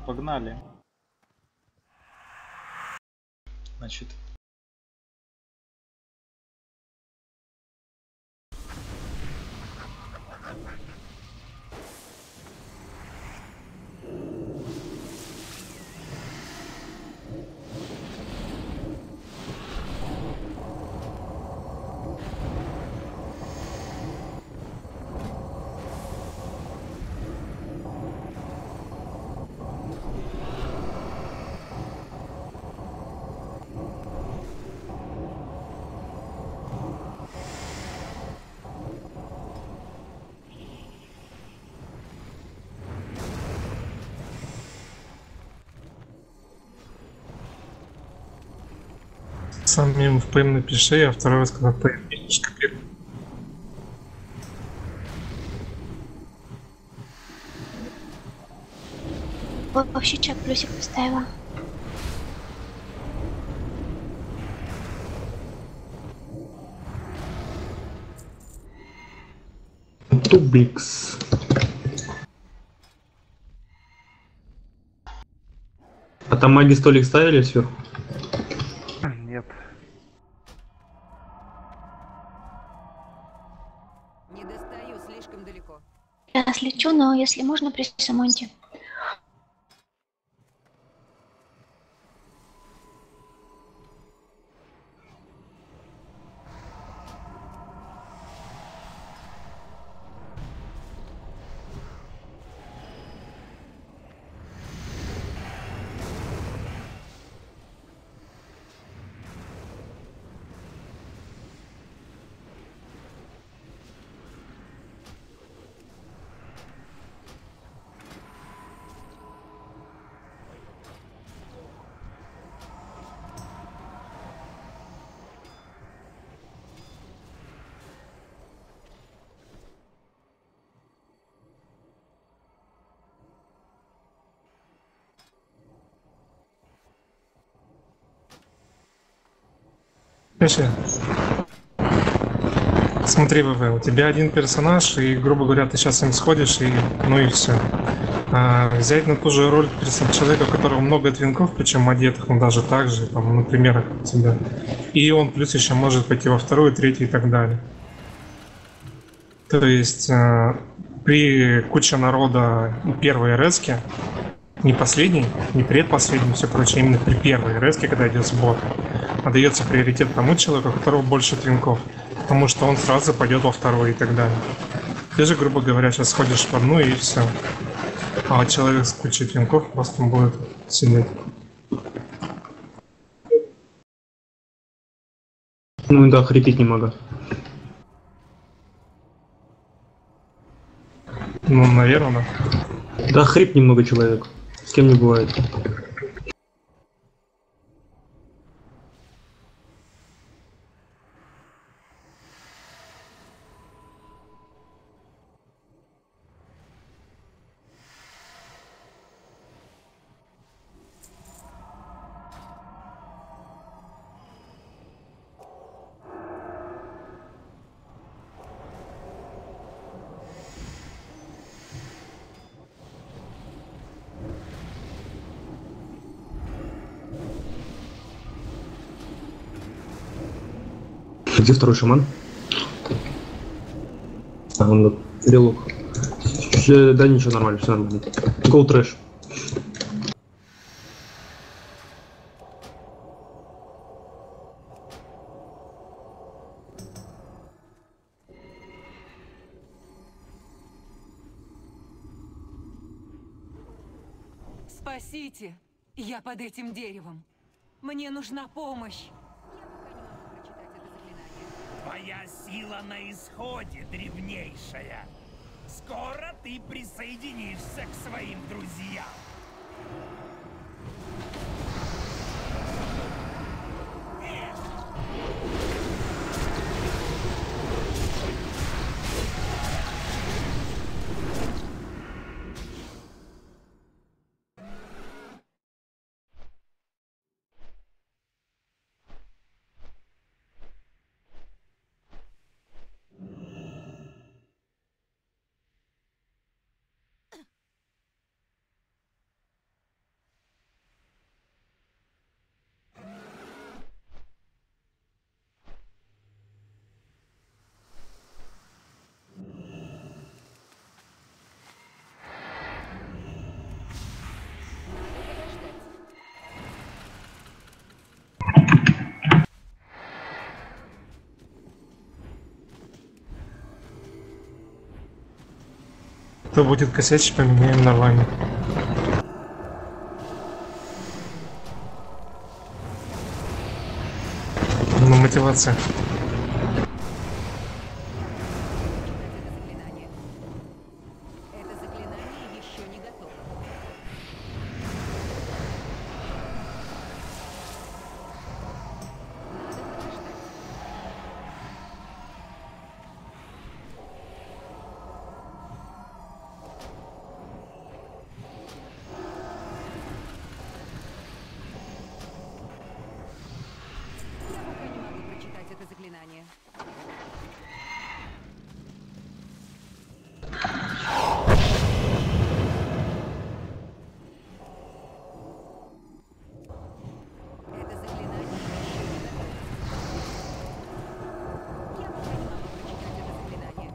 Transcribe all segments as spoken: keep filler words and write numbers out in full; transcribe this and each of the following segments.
Погнали. Значит, Сам им в ПМ напиши, а второй раз, когда ты пишешь, копируй. Вообще чат плюсик поставила. Тубикс. А там маги столик ставили сверху? нет. Не достаю, слишком далеко. Я слечу, но если можно, при самонте. Пиши. Смотри, ВВ, у тебя один персонаж, и, грубо говоря, ты сейчас им сходишь, и ну и все. А взять на ту же роль человека, у которого много твинков, причем одетых, он даже так же, там, например, как у тебя. И он плюс еще может пойти во вторую, третью и так далее. То есть э, при куче народа и первой резке, не последний, не предпоследний, все прочее, именно при первой резке, когда идет сбор, отдается приоритет тому человеку, у которого больше твинков, потому что он сразу пойдет во второй и так далее. Ты же, грубо говоря, сейчас сходишь в одну и все. А человек с кучей твинков просто будет сидеть. Ну да, хрипеть немного. Ну, наверное. Да, хрип немного человек. С кем не бывает. Где второй шаман? А, он релок. Да ничего, нормально, все нормально. Go трэш. Спасите! Я под этим деревом. Мне нужна помощь. Твоя сила на исходе, древнейшая. Скоро ты присоединишься к своим друзьям. Кто будет косячить, поменяем на вами. Ну, мотивация. Это заклинание еще не готово. Я пока не могу прочитать это заклинание. Это заклинание еще не готово. Я пока не могу прочитать это заклинание.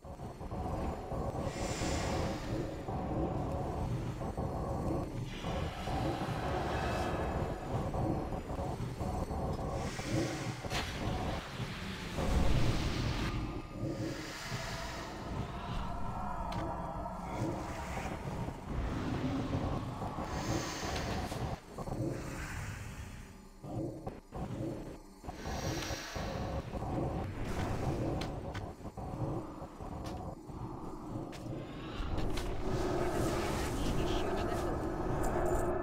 Это заклинание еще не готово.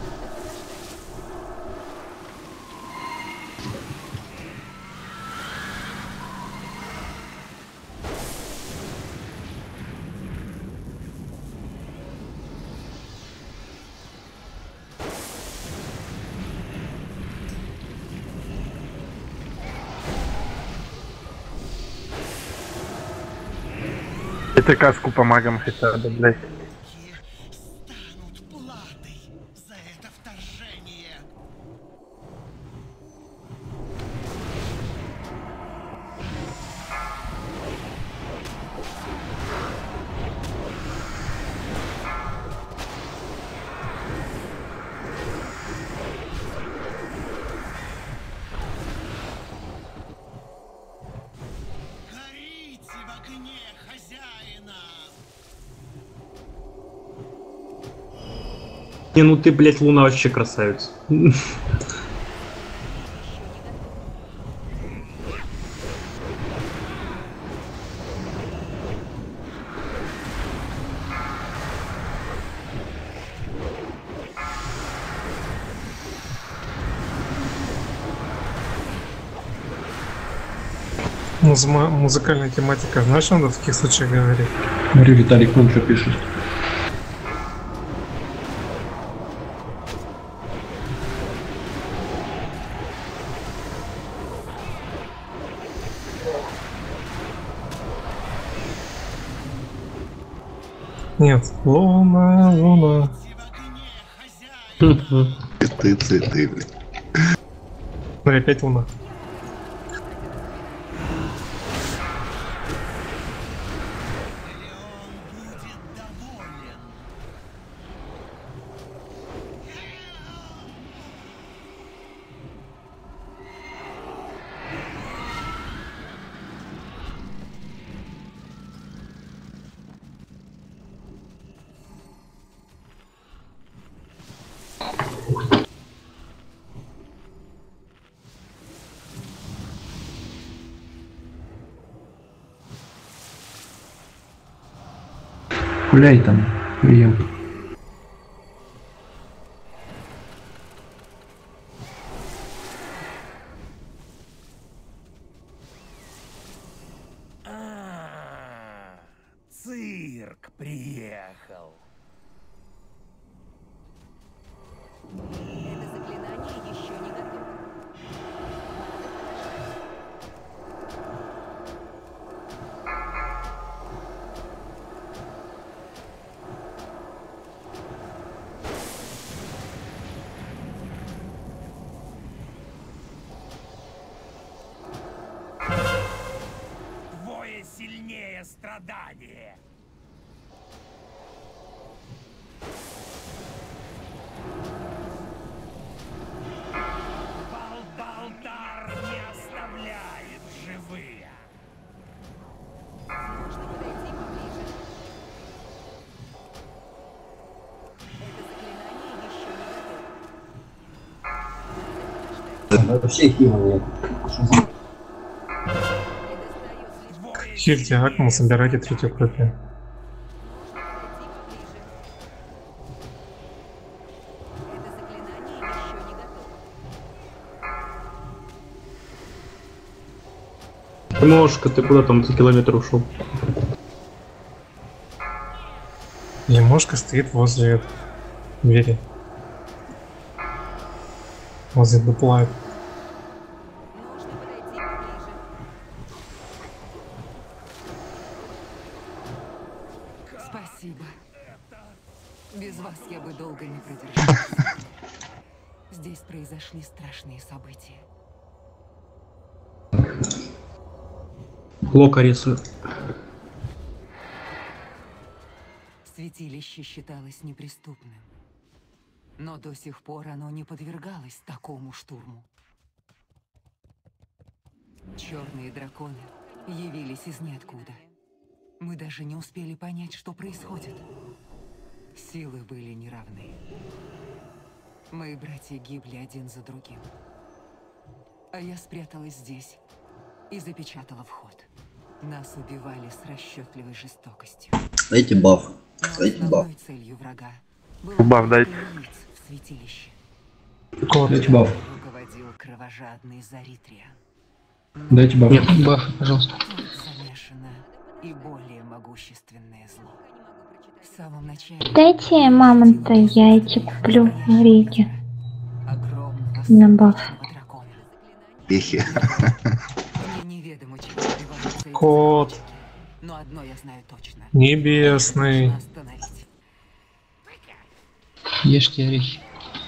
Это каску по магам хотя бы, блядь. станут платой за это вторжение. Горите в огне хозяина! Не, ну ты, блядь, Луна вообще красавец. Музыма- музыкальная тематика, знаешь, что надо в таких случаях говорить? Смотри, Виталик вон что пишет. Нет, луна, луна. Цветы, цветы, блин. Смотри, опять луна. Гуляй там, прием. А, цирк приехал. Это заклинание еще не готово. Двое сильнее страдания. Балбалтар не оставляет живые. Можно подойти поближе. Хильте Акму, собирайте третью копию. Тимошка, ты куда там за километр ушел? Лимошка стоит возле двери. Возле дупла. Спасибо. Без вас я бы долго не продержалась. Здесь произошли страшные события. Лока рисую. Святилище считалось неприступным, но до сих пор оно не подвергалось такому штурму. Черные драконы явились из ниоткуда. Мы даже не успели понять, что происходит. Силы были неравны. Мои братья гибли один за другим. А я спряталась здесь и запечатала вход. Нас убивали с расчетливой жестокостью. Дайте баф. Но Дайте баф. основной целью врага было Баф дайте. убить в святилище. Кот. Дайте баф. Руководил кровожадный Заритриан. Дайте баф. Нет, баф, пожалуйста. Тут замешано и более могущественное зло. В самом начале... Дайте мамонта, я эти куплю в реке. Огромного На баф. сумасшедшего дракона. Пехи. Мне неведомо, чем добиваются эти Кот. захватчики. Но одно я знаю точно. Небесный. Нужно остановить. Ешьте орехи.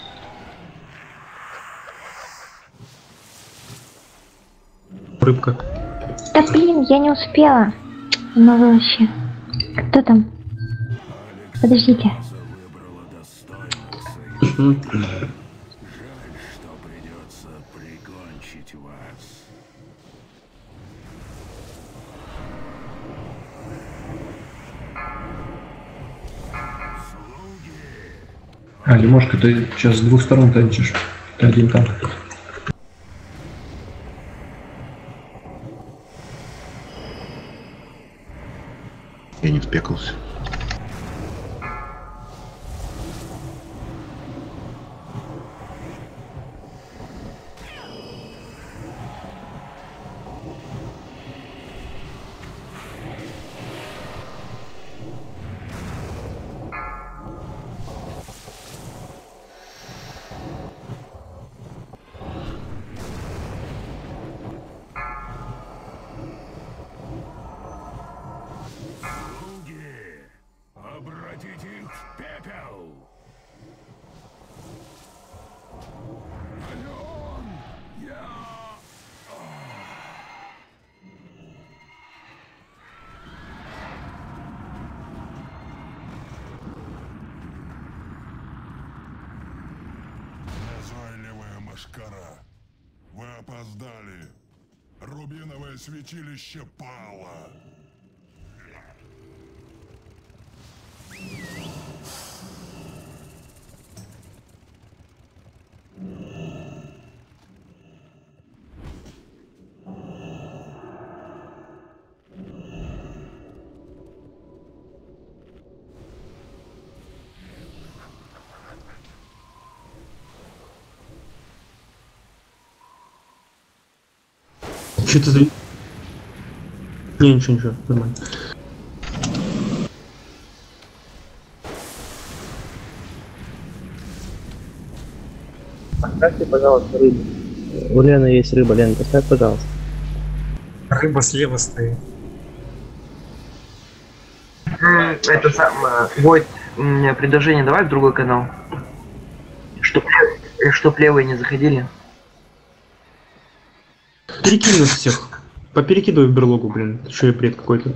Рыбка. Да блин, я не успела. Ну вы вообще. Кто там? Подождите. Мгм. А, Лимошка, ты сейчас с двух сторон танчишь. Ты один танк. Я не впекался. Обратите их в пепел! Ален! Я... Назойливая мошкара. Вы опоздали. Рубиновое святилище пало. Что ты за... Не, ничего, ничего, нормально. Поставьте, пожалуйста, рыбу. У Лены есть рыба, Лена, поставь, пожалуйста. Рыба слева стоит. Это самое, Войт, мне предложение давай в другой канал. Чтоб, чтоб левые не заходили. Перекинь нас всех. Поперекидывай в берлогу, блин. Еще и бред какой-то.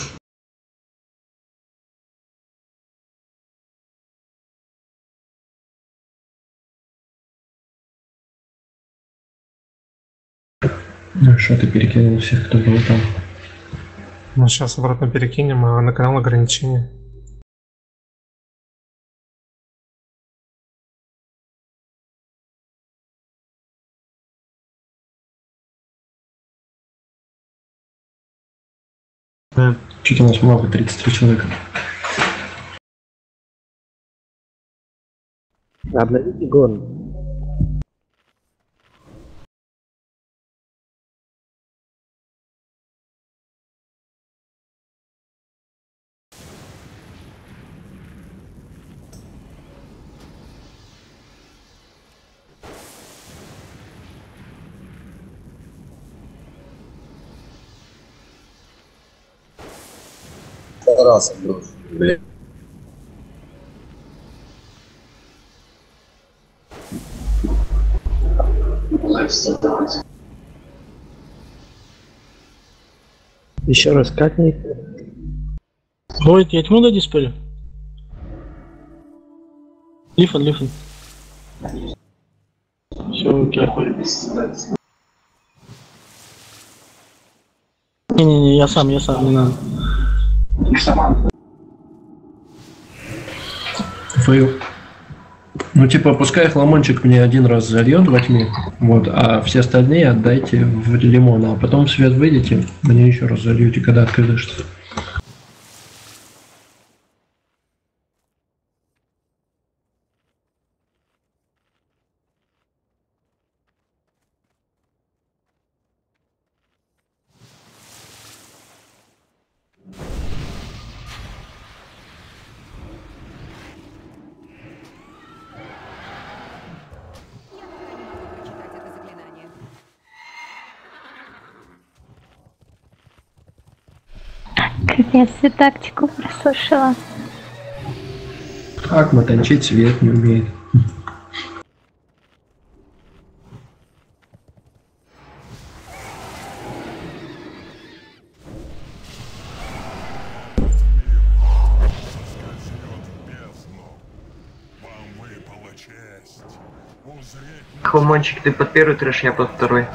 Ну что ты перекинул всех, кто был там? Ну, сейчас обратно перекинем, а на канал ограничения. Да. Что-то у нас много, тридцать три человека. Обновите гон. Раз, брошь. Блин. Еще раз катни. Войт, я тьму дай диспелю. Лифан, лифан. Все, окей. Не-не-не, я сам, я сам, не надо. Фейл. Ну типа пускай хламончик мне один раз зальет во тьме, вот, а все остальные отдайте в лимон, а потом в свет выйдете, мне еще раз зальете, когда открылишься. Капец, ты тактику прослушала. Акма танчить свет не умеет. Хламончик, ты под первый трэш, я под второй.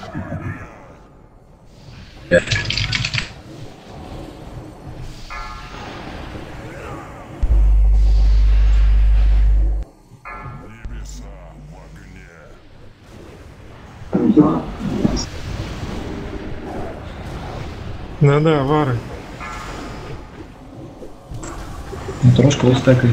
Да-да, вары. Трошка устакает.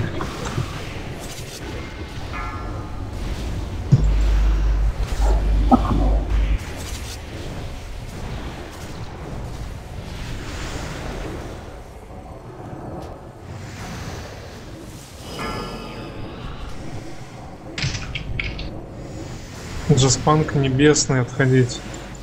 Джаспанк небесный отходить.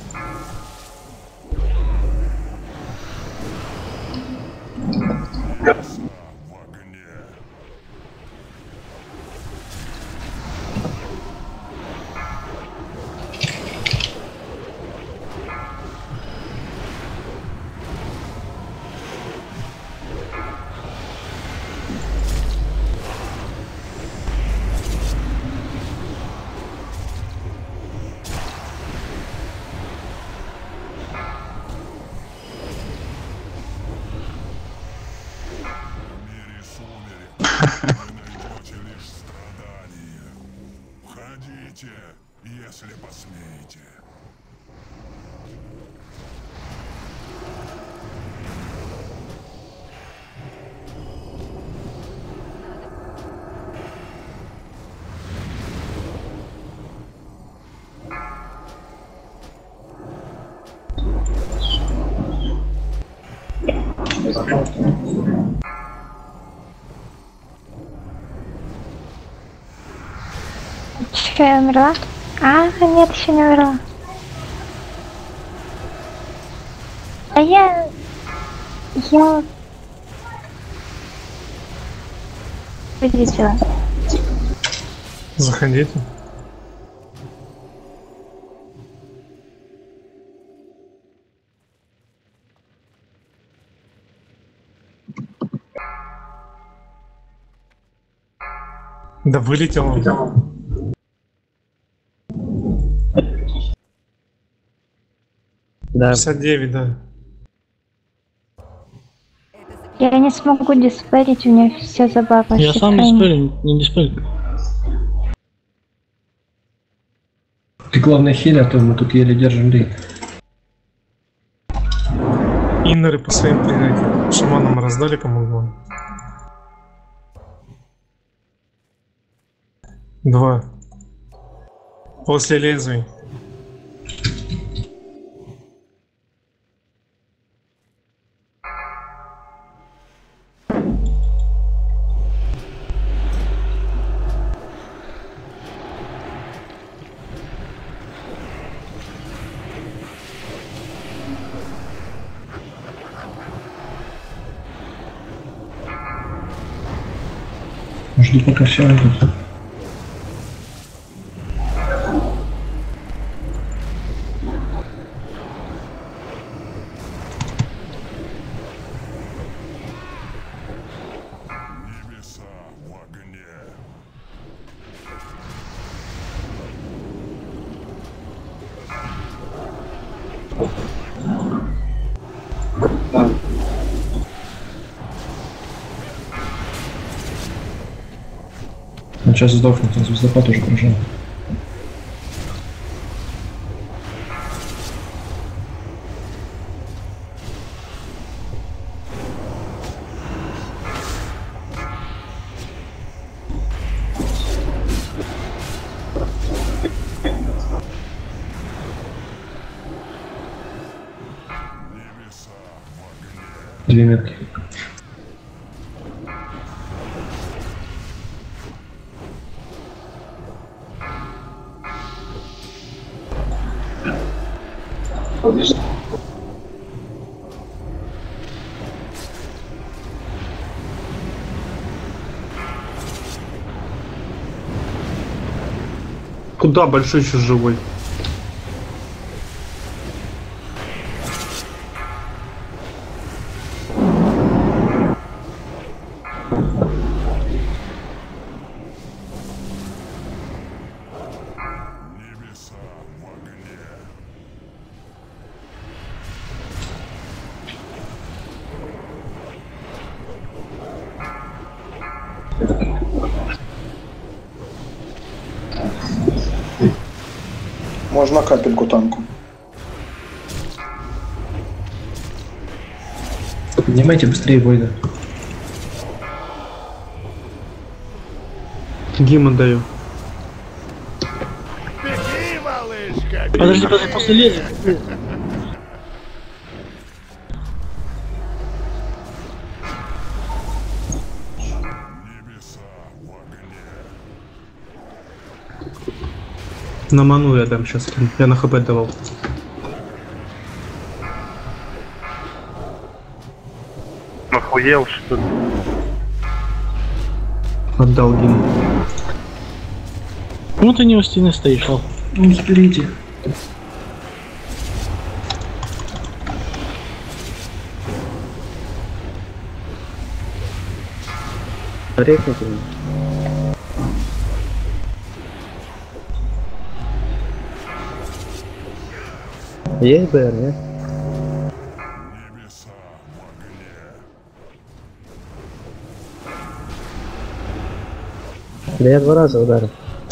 Если посмеете. Че, я умерла? А, нет, еще не умерла. А я... Я... Вылетела. Заходите. Да вылетел он. Да. пятьдесят девять, да. Я не смогу диспелить, у меня все забавно. Я сам диспелю, не диспелю. Ты главное хиль, а то мы тут еле держим лид. Иннеры по своим пригодятся. Шаманам раздали кому-то? Два. После лезвий. Жду, пока все идут. Небеса в огне. Он сейчас сдохнет, он звездопад уже прожал. Небеса в огне. Две метки. Куда большой еще живой? Небеса в огне. Можно капельку танку. Поднимайте быстрее Войда. Гим отдаю. Подожди, подожди, после лезвия. Небеса в огне. На ману я дам сейчас. Я на хп давал. Охуел, что ли? Отдал гим. Ну ты не у стены стоишь, лол. Ну, заберите. Рекните. Есть БР, нет? Небеса в огне. Да я два раза ударил.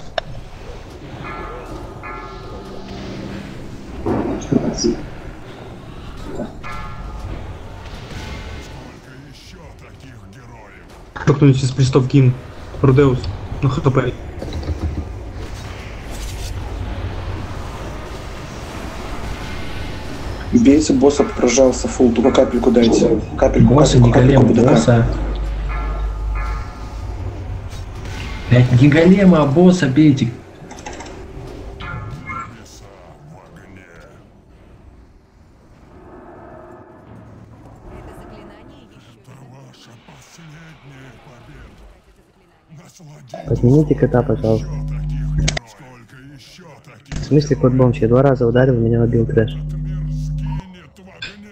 Сколько еще таких героев? Кто-нибудь из пристав гим. Рудеус. На хп. Бейте босса, пожалуйста, фул, только капельку дайте. Капельку, Босса, не капельку, голема, капельку, босса. Блять, не голема, а босса бейте. Небеса в огне. Это ваша последняя победа. Насладитесь. Поднимите кота, пожалуйста. Еще таких героев. Сколько еще таких В смысле кот бомж? Я два раза ударил, меня убил трэш. мир сгинет в огне.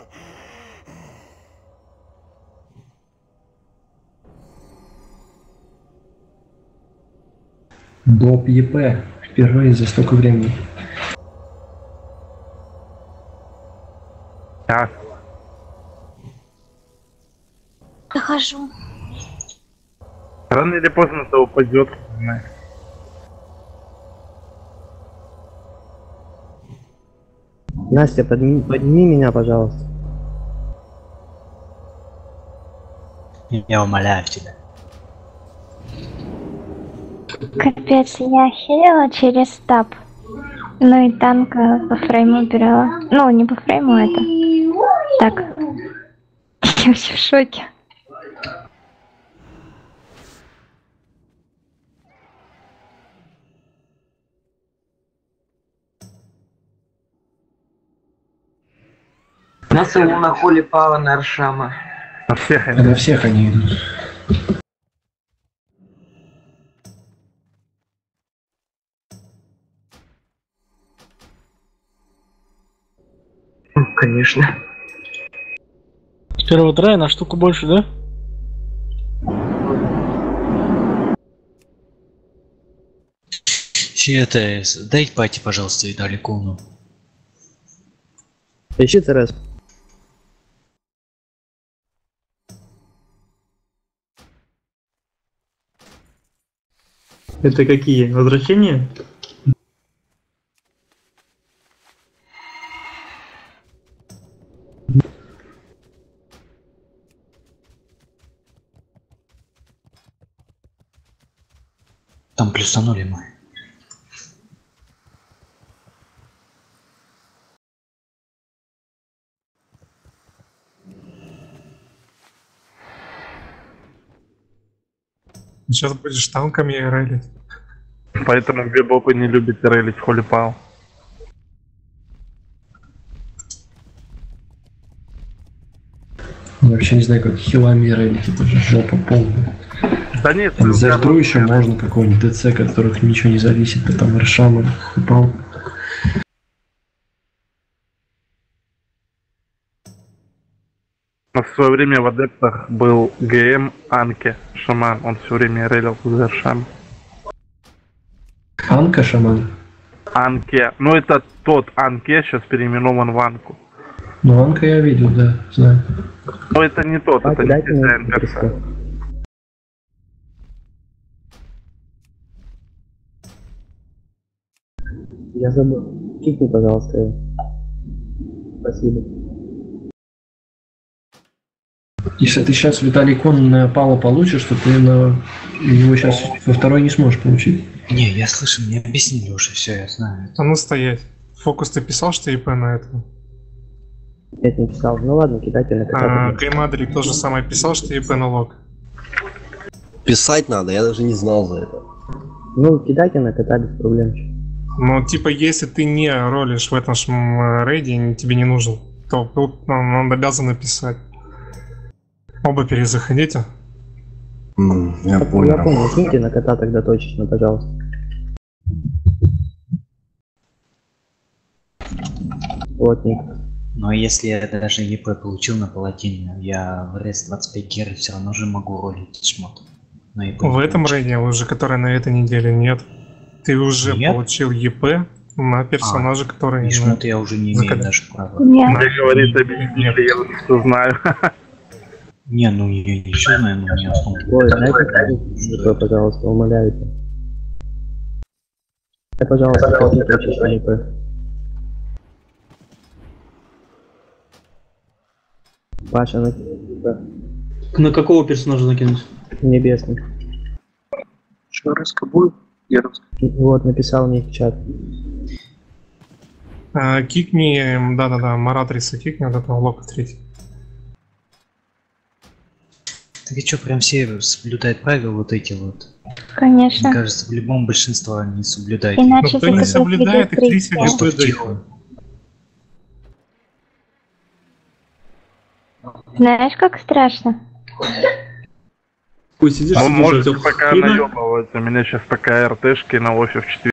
Доп ЕП. Впервые за столько времени. А, Захожу. рано или поздно-то упадет. Знаешь. Настя, подними, подними меня, пожалуйста. Я умоляю тебя. Капец, я хилила через таб. Ну и танк э, по фрейму убирала. Ну, не по фрейму, это. Так. Я вообще в шоке. На своему на холе пала на Аршама. На всех они. На всех они идут. Конечно. С первого трая на штуку больше, да? Че это? Дай пати, пожалуйста, Виталику. Ищи ЦРС. Это какие? Возвращения? Там плюсанули мы. Сейчас будешь танками рейлить. Поэтому бебопы не любят рейлить Holy Pal. Вообще не знаю, как хилами рейлить, это же жопа полная. Да нет, за игру еще можно какой-нибудь ДЦ, от которых ничего не зависит, а там Аршама, Пал. В свое время в адептах был ГМ Анке, шаман, он все время рейлил за Аршами. Анка шаман? Анке, ну это тот Анке, сейчас переименован в Анку. Ну Анка я видел, да, знаю. Но это не тот, а, это не дизайн перса. Я забыл. Кикни, пожалуйста, его. Спасибо. Если ты сейчас Виталий Кон на Пала получишь, то ты на его сейчас во второй не сможешь получить. Не, я слышу, мне объяснили уже, все, я знаю. А ну стоять. Фокус, ты писал, что ИП на это? Нет, не писал. Ну ладно, кидайте на кота. А, Геймадрик тоже самое писал, что ИП на лог. Писать надо, я даже не знал за это. Ну, кидайте на кота без проблем. Ну, типа, если ты не ролишь в этом рейде, тебе не нужен, то тут нам обязан написать. Оба перезаходите. Mm, я я понял. Я понял, киньте на кота тогда точечно, пожалуйста. Вот, Ник. Но если я даже ЕП получил на палатине, я в рейс двадцать пять гер все равно же могу ролить шмот. В этом рейде уже, который на этой неделе, нет. Ты уже нет? получил ЕП на персонажа, а, который... И шмот я уже не имею закат... даже права. Нет. Мне говорит, объясните, я все знаю. Не, ну я ничего знаю, но не основу. Ой, дайте, пожалуйста, умоляю тебя. Дай, пожалуйста, копни точечно ЕП. Паша, накинь. На какого персонажа накинуть? Небесный. Что, резко будет? Я Вот, написал мне в чат. А, кикни, да-да-да, Маратриса кикни, вот этого лока третий. Так и что, прям все соблюдают правила вот эти вот? Конечно. Мне кажется, в любом большинстве не соблюдают. Иначе кто не соблюдает, их тридцать лет дают. Знаешь, как страшно? Пусть сидишь, он может пока наебывать, у меня сейчас пока РТшки на офис четыре.